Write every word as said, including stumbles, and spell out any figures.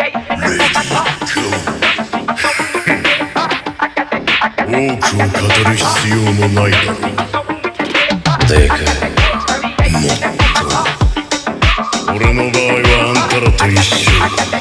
多くを語る必要もないだろう。でかい、もっと。俺の場合はあんたらと一緒。